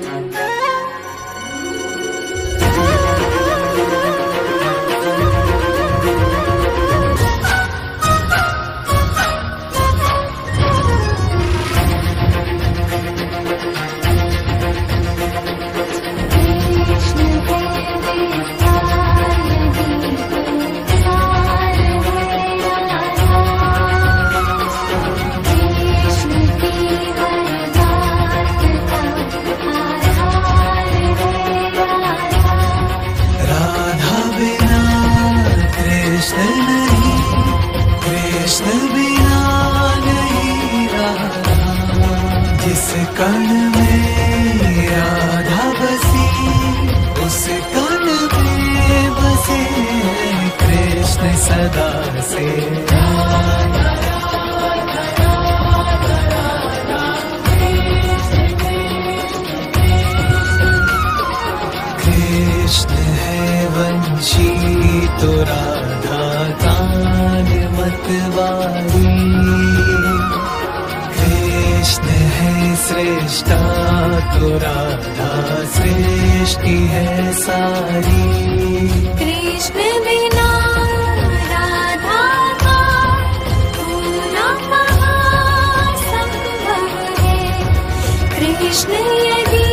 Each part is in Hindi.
जिस कण में राधा बसी उस कण में बसे कृष्ण सदा से। कृष्ण है वंशी तो राधा कान मतवारी। कृष्ण है श्रेष्ठा तो राधा सृष्टि है सारी। कृष्ण बिना राधा का पूरा महासंभव है। कृष्ण यदि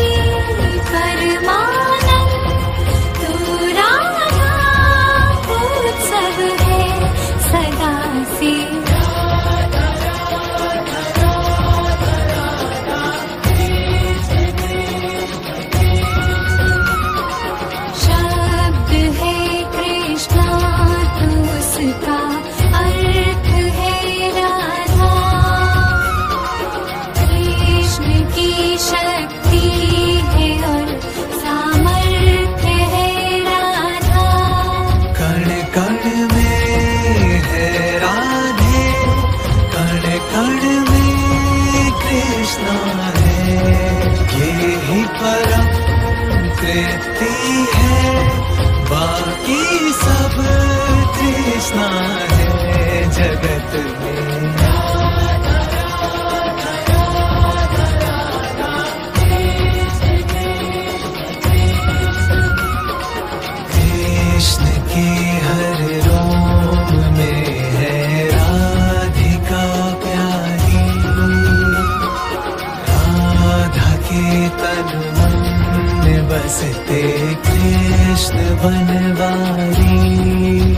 परमानंद तो राधा उत्सव है सदा से। परम तृप्ति है बाकी सब तृष्णा है जगत में। कृष्ण के हर रोम में है राधिका प्यारी। राधा के तन मन बसते कृष्ण बनवारी।